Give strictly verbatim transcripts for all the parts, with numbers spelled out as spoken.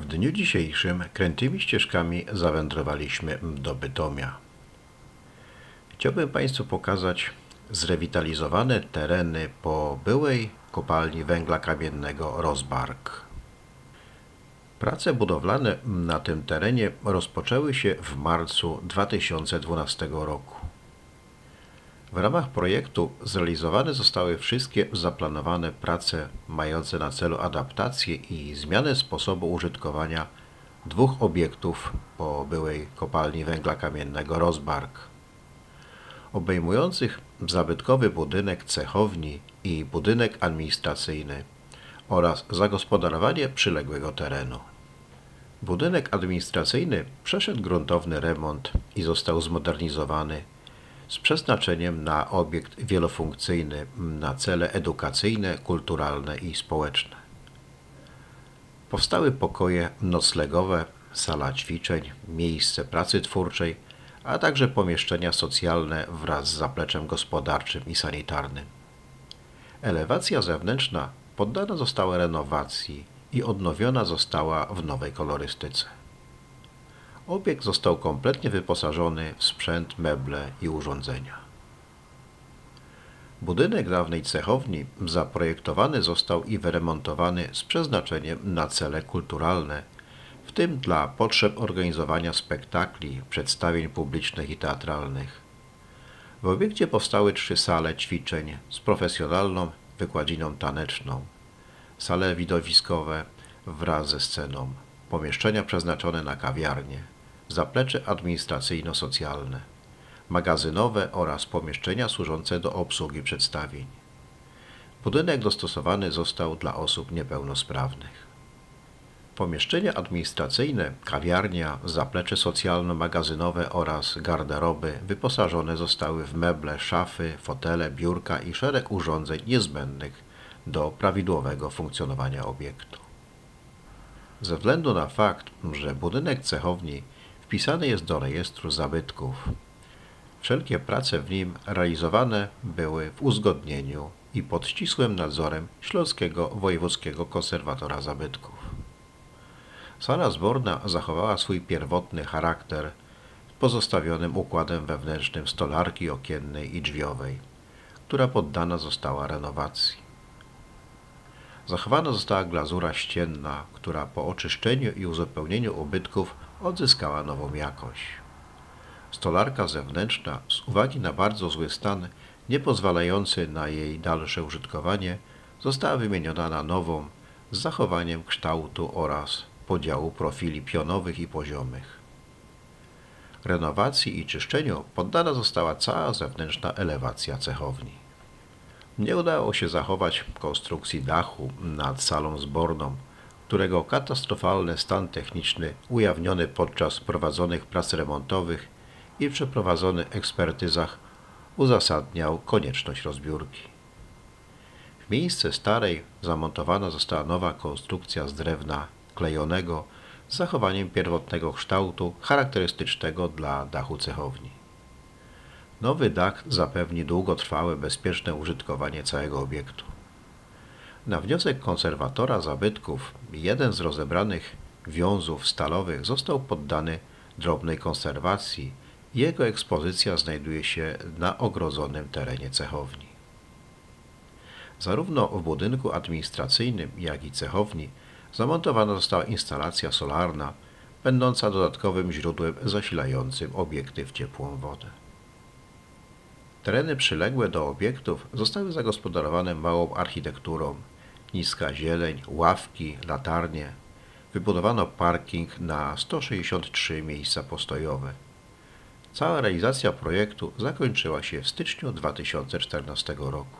W dniu dzisiejszym krętymi ścieżkami zawędrowaliśmy do Bytomia. Chciałbym Państwu pokazać zrewitalizowane tereny po byłej kopalni węgla kamiennego Rozbark. Prace budowlane na tym terenie rozpoczęły się w marcu dwa tysiące dwunastego roku. W ramach projektu zrealizowane zostały wszystkie zaplanowane prace mające na celu adaptację i zmianę sposobu użytkowania dwóch obiektów po byłej kopalni węgla kamiennego Rozbark, obejmujących zabytkowy budynek cechowni i budynek administracyjny oraz zagospodarowanie przyległego terenu. Budynek administracyjny przeszedł gruntowny remont i został zmodernizowany z przeznaczeniem na obiekt wielofunkcyjny na cele edukacyjne, kulturalne i społeczne. Powstały pokoje noclegowe, sala ćwiczeń, miejsce pracy twórczej, a także pomieszczenia socjalne wraz z zapleczem gospodarczym i sanitarnym. Elewacja zewnętrzna poddana została renowacji i odnowiona została w nowej kolorystyce. Obiekt został kompletnie wyposażony w sprzęt, meble i urządzenia. Budynek dawnej cechowni zaprojektowany został i wyremontowany z przeznaczeniem na cele kulturalne, w tym dla potrzeb organizowania spektakli, przedstawień publicznych i teatralnych. W obiekcie powstały trzy sale ćwiczeń z profesjonalną wykładziną taneczną, sale widowiskowe wraz ze sceną, pomieszczenia przeznaczone na kawiarnię, zaplecze administracyjno-socjalne, magazynowe oraz pomieszczenia służące do obsługi przedstawień. Budynek dostosowany został dla osób niepełnosprawnych. Pomieszczenia administracyjne, kawiarnia, zaplecze socjalno-magazynowe oraz garderoby wyposażone zostały w meble, szafy, fotele, biurka i szereg urządzeń niezbędnych do prawidłowego funkcjonowania obiektu. Ze względu na fakt, że budynek cechowni wpisany jest do rejestru zabytków, wszelkie prace w nim realizowane były w uzgodnieniu i pod ścisłym nadzorem Śląskiego Wojewódzkiego Konserwatora Zabytków. Sala zborna zachowała swój pierwotny charakter z pozostawionym układem wewnętrznym stolarki okiennej i drzwiowej, która poddana została renowacji. Zachowana została glazura ścienna, która po oczyszczeniu i uzupełnieniu ubytków odzyskała nową jakość. Stolarka zewnętrzna, z uwagi na bardzo zły stan, nie pozwalający na jej dalsze użytkowanie, została wymieniona na nową z zachowaniem kształtu oraz podziału profili pionowych i poziomych. Renowacji i czyszczeniu poddana została cała zewnętrzna elewacja cechowni. Nie udało się zachować konstrukcji dachu nad salą zborną, którego katastrofalny stan techniczny ujawniony podczas prowadzonych prac remontowych i przeprowadzonych ekspertyzach uzasadniał konieczność rozbiórki. W miejsce starej zamontowana została nowa konstrukcja z drewna klejonego z zachowaniem pierwotnego kształtu charakterystycznego dla dachu cechowni. Nowy dach zapewni długotrwałe, bezpieczne użytkowanie całego obiektu. Na wniosek konserwatora zabytków jeden z rozebranych wiązów stalowych został poddany drobnej konserwacji i jego ekspozycja znajduje się na ogrodzonym terenie cechowni. Zarówno w budynku administracyjnym, jak i cechowni zamontowana została instalacja solarna, będąca dodatkowym źródłem zasilającym obiekty w ciepłą wodę. Tereny przyległe do obiektów zostały zagospodarowane małą architekturą, niska zieleń, ławki, latarnie. Wybudowano parking na sto sześćdziesiąt trzy miejsca postojowe. Cała realizacja projektu zakończyła się w styczniu dwa tysiące czternastego roku.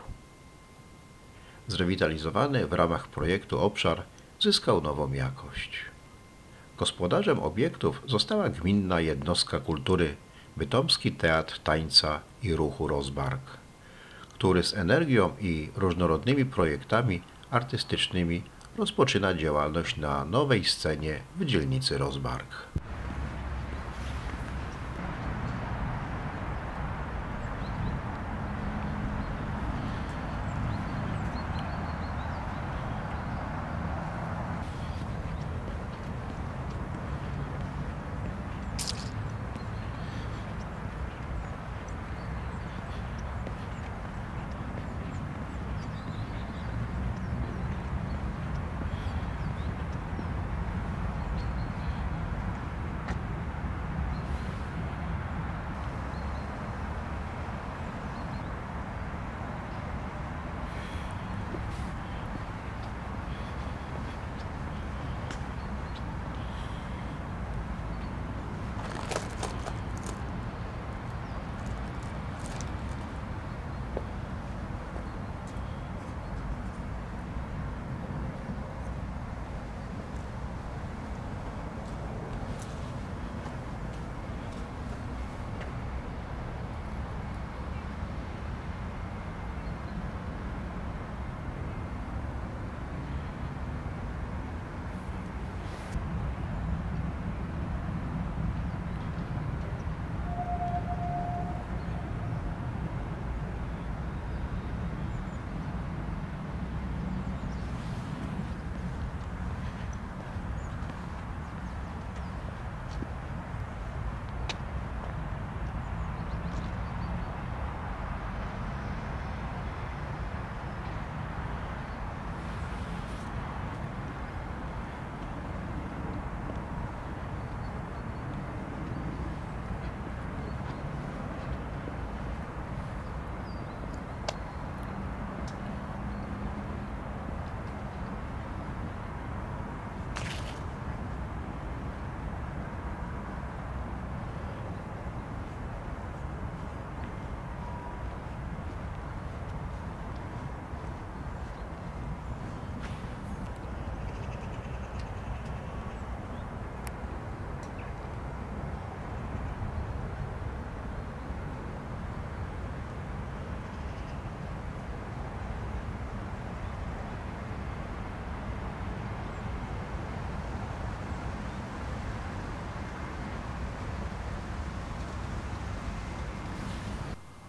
Zrewitalizowany w ramach projektu obszar zyskał nową jakość. Gospodarzem obiektów została gminna jednostka kultury Bytomski Teatr Tańca i Ruchu Rozbark, który z energią i różnorodnymi projektami artystycznymi rozpoczyna działalność na nowej scenie w dzielnicy Rozbark.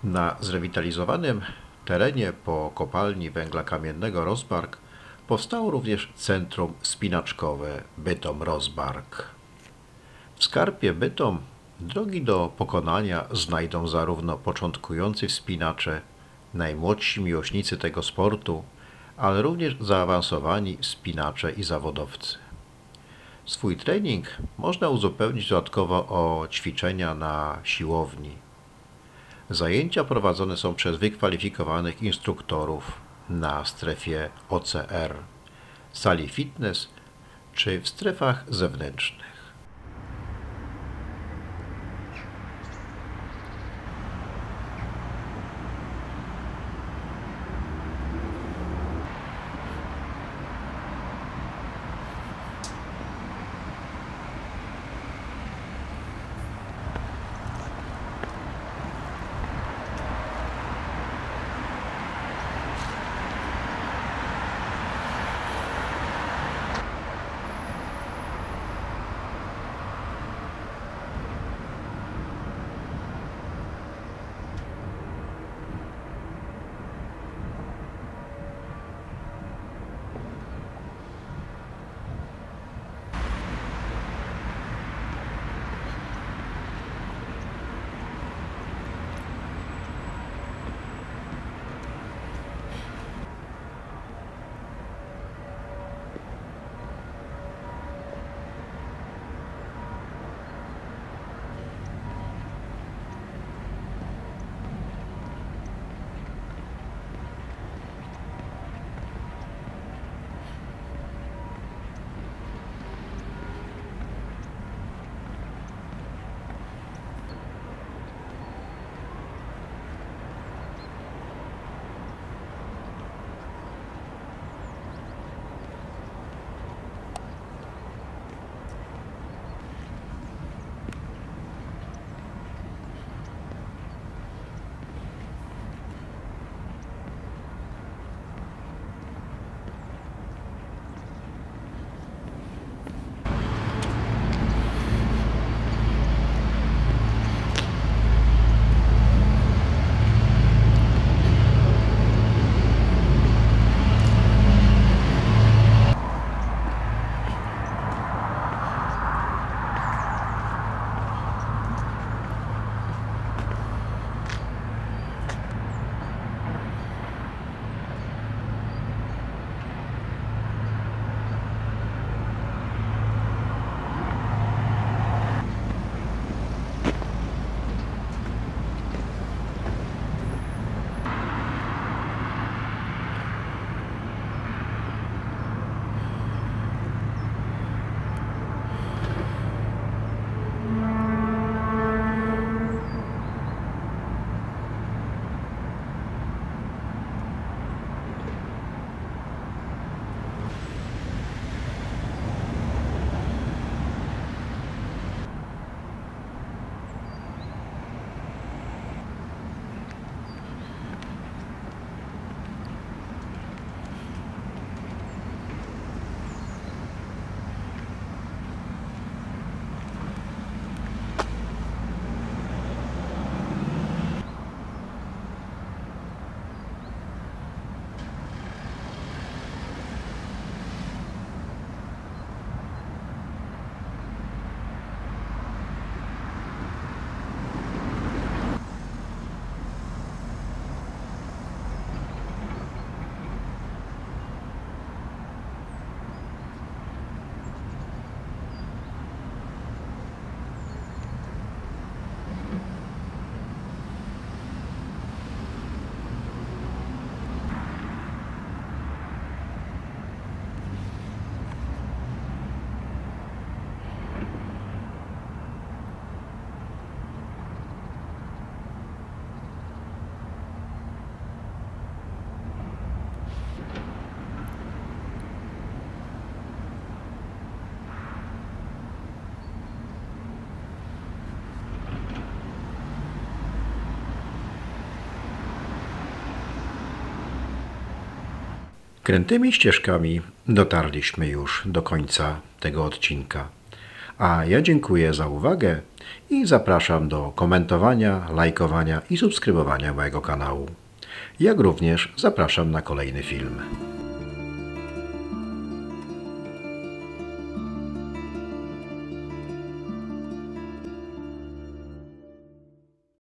Na zrewitalizowanym terenie po kopalni węgla kamiennego Rozbark powstało również centrum spinaczkowe Bytom-Rozbark. W Skarpie Bytom drogi do pokonania znajdą zarówno początkujący wspinacze, najmłodsi miłośnicy tego sportu, ale również zaawansowani wspinacze i zawodowcy. Swój trening można uzupełnić dodatkowo o ćwiczenia na siłowni. Zajęcia prowadzone są przez wykwalifikowanych instruktorów na strefie O C R, sali fitness czy w strefach zewnętrznych. Krętymi ścieżkami dotarliśmy już do końca tego odcinka, A ja dziękuję za uwagę i zapraszam do komentowania, lajkowania i subskrybowania mojego kanału. Jak również zapraszam na kolejny film.